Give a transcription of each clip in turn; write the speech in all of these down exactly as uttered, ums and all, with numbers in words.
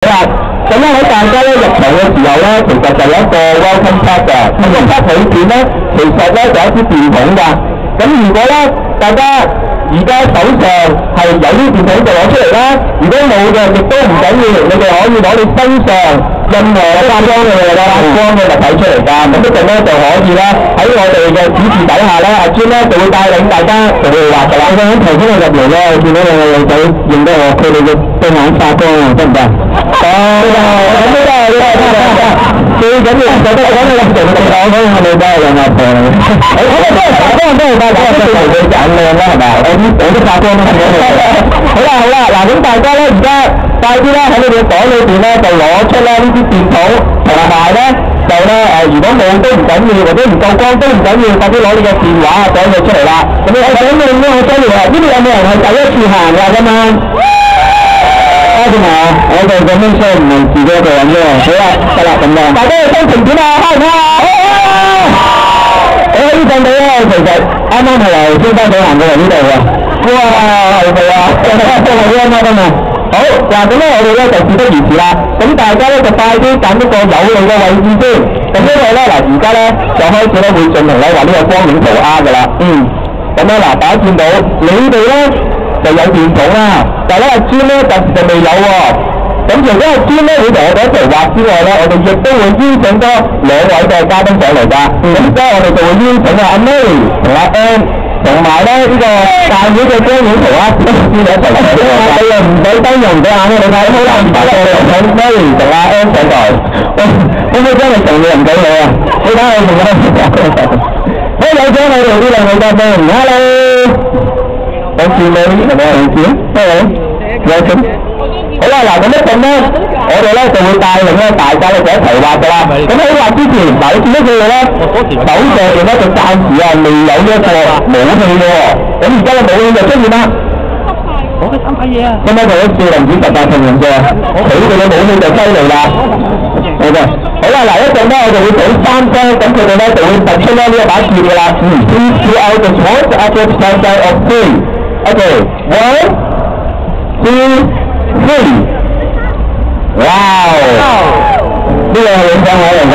啦，咁咧喺大家咧入場嘅時候咧，其實就有一個 welcome pack 嘅，咁個 pack 裏邊咧，其實咧就有一支電筒㗎。咁如果咧大家而家手上係有啲電筒就攞出嚟啦，如果冇嘅亦都唔緊要，你哋可以攞你身上任何化妝嘅嘢啦，光嘅物體出嚟㗎，咁一陣咧就可以咧喺我哋嘅指示底下咧，阿專咧就會帶領大家就會畫㗎啦。我想頭先我入嚟咧，見到兩個女仔認得我，佢哋嘅對眼發光啊，得唔得？得啦，咁都得，得得得。最緊要就得講你咁成咁講，咁我哋都係兩阿婆嚟嘅。我我都係發光都係發光，即係佢眼亮啦，係咪啊？我啲我都發光啦。好啦好啦，嗱咁大家咧而家快啲咧喺你哋嘅袋裏邊咧就攞出咧呢啲電筒，同埋咧就咧誒，如果冇都唔緊要，或者唔夠光都唔緊要，快啲攞你嘅電話啊，攞佢出嚟啦。咁你我想問咧，我想問啊，呢度有冇人係第一次行㗎咁啊？多謝啊！我哋咁樣車唔係自己一個人啫。好啦，得啦咁樣。大家嘅心情點啊？開唔開啊？我呢陣地咧，其實啱啱係由尖沙咀行過嚟呢度嘅。哇，係咪啊？真係真係啱啱啊！好，嗱咁咧，我哋咧就事不宜遲啦。咁大家咧就快啲揀一個有利嘅位置先。咁因為咧嗱，而家咧就開始咧會進行咧話呢個光影塗鴉㗎啦。嗯。咁咧嗱，大家見到你哋咧就有電筒啦，但係咧阿專咧暫時就未有喎。咁除咗阿專咧會同我哋一齊畫之外咧，我哋亦都會邀請多兩位嘅嘉賓上嚟㗎。咁而家我哋就會邀請阿 Mary 同阿 Ann。同埋咧呢個大會嘅光影圖啊，先一齊嚟。你又唔使燈又唔使眼咧，你睇好啦，唔該我哋請 Mary 同阿 Ann 上台。喂，可唔可以將你成個人俾你啊？你睇我同阿 Ann 上台。好，有請我哋呢兩位嘉賓 ，Hello， 有請你，係咪有請 ？Hello， 有請。好啦，嗱咁一陣咧，我哋咧就會帶領咧大家咧就一齊畫㗎啦。咁喺畫之前，嗱你見到佢哋咧手上邊咧就暫時啊未有呢一個武器嘅喎。咁而家嘅武器就出現啦。我嘅三塊嘢啊！咁咧就喺少林寺十大銅人啫，佢哋嘅武器就犀利啦。好嘅，好啦，嗱一陣咧我哋會數三聲，咁佢哋咧就會突出咧呢一把劍㗎啦。嗯 ，Please pull out the sword after the count of three. Okay, one, two. Three. Wow！ 呢個係影相我嚟㗎。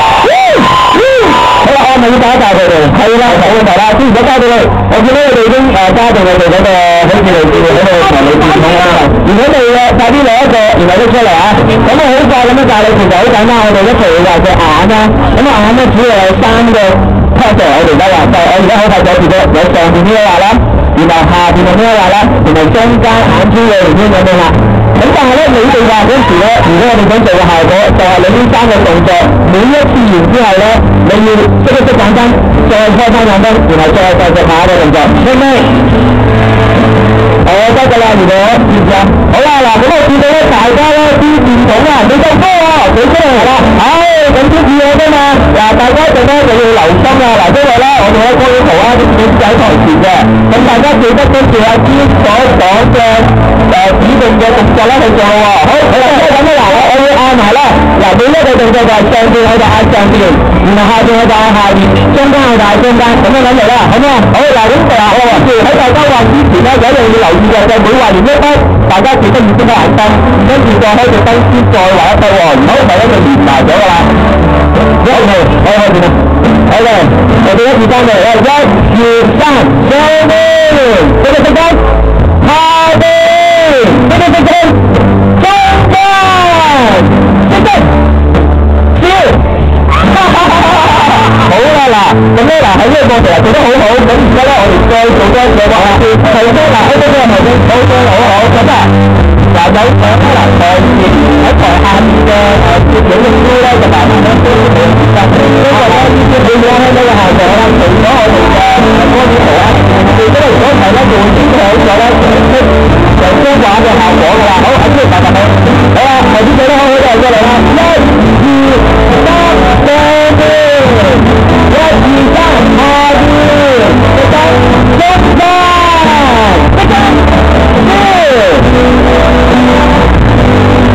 好啦，我咪要打一打佢哋。係啦，冇問題啦。先唔使交俾你。我見到佢哋已經誒加到我哋嗰個好似嚟自喺度同你電筒啦。如果你嘅快啲攞一個，然後拎出嚟啊！咁我好快咁樣教你，其實好簡單。我哋一齊畫隻眼啦。咁眼咧主要有三個 pattern， 我哋而家畫就我而家好快咗住咗，有上邊呢個畫啦。然後下邊就咩畫啦，然後中間眼珠嘅連邊咁樣啦。咁但係咧，你哋畫嗰時咧，如果我哋想做嘅效果，就係你呢三個動作，每一次完之後咧，你要熄一熄眼燈，再開翻眼燈，然後再繼續下一個動作，明唔明？我得㗎啦，如果知唔知啊？好啦，嗱，咁我見到咧，大家咧啲電筒啊，你夠高啊，舉出嚟啦，唉，咁先至我啫嘛。嗱，大家一陣咧就要留心啦，嗱，因為咧我哋喺光影圖啊，啲片仔台前嘅，咁大家記得跟住阿堅所講嘅誒指定嘅動作咧去做喎。好，好啦，咁啊嗱，我我會嗌埋啦，嗱，每一個動作就係上邊我就嗌上邊，然後下邊我就嗌下邊，中間我就嗌中間，咁樣諗嚟啦，好唔好？好，嗱，咁就我話住喺大家畫之前咧，有一樣要留意嘅，就係每畫完一筆，大家記得要熄開眼燈，跟住再開隻燈先再畫一筆喎，唔好第一就連埋咗㗎啦。一號，我開始啦。好嘅，我哋一二三嚟，一、二、三，上邊，呢個熄燈，下邊，呢個熄燈，中間，熄燈，笑，好啦嗱，咁咧嗱喺呢個過程做得好好，咁而家咧我哋再做多一個畫先，係先嗱喺呢個頭先好嘅好好，咁啊嗱有上嗱上邊喺台下面嘅誒攝影嘅標咧就慢慢咧都會變得，因為咧呢啲會影響呢個效果啦，除咗我哋嘅光影圖啊，如果如果唔係咧就會影響咗咧成成張畫嘅效果㗎啦。好，喺呢度大家好，好啦，頭先做得好好嘅過嚟啦，一、二、三，上邊，一、二、三，下邊，熄燈，中間，熄燈，笑。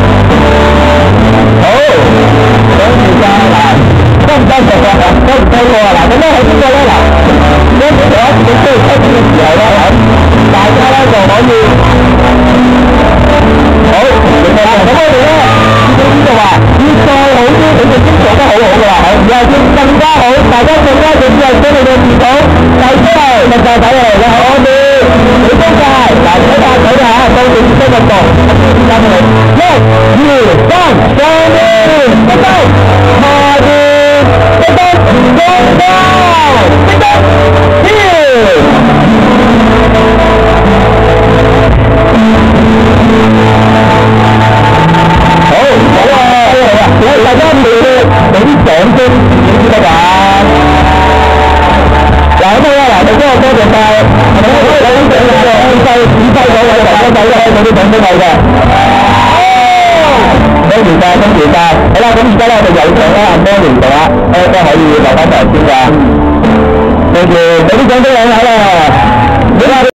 咪快手嚟嘅，我哋你都晒，嗱睇下睇下，到時先個度，時間嚟，一、二、三，上面，得得，下邊，得得，中間，得得，跳。好，好啊，好啊，大家俾俾啲掌聲，知得㗎？嗱咁啊，嗱，大家多謝晒，我哋有啲獎嘅，安徽指揮嗰位哥哥仔咧，俾啲獎俾我嘅。多謝晒，多謝晒。好啦，咁而家咧我哋有獎啦，阿 Mary 嘅話，誒都可以留翻台先㗎。多謝，俾啲獎俾兩位啦。